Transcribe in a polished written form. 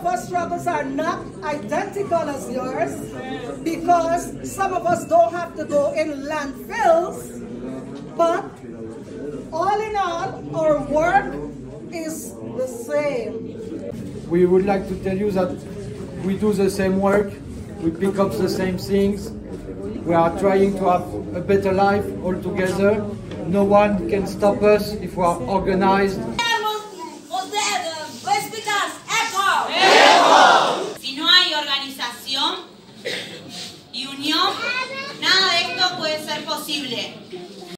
of our struggles are not identical as yours, because some of us don't have to go in landfills, but all in all, our work is the same. We would like to tell you that we do the same work, we pick up the same things, we are trying to have a better life all together. No one can stop us if we are organized.